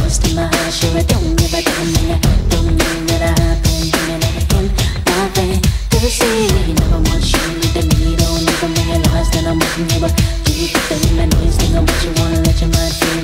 close to my heart. Sure, I don't give a damn, and I don't mean that I have been dreaming of nothing to see. Never want you to me, don't even realize that I'm watching you, but you put the in my knees, think of what you wanna let your mind feel.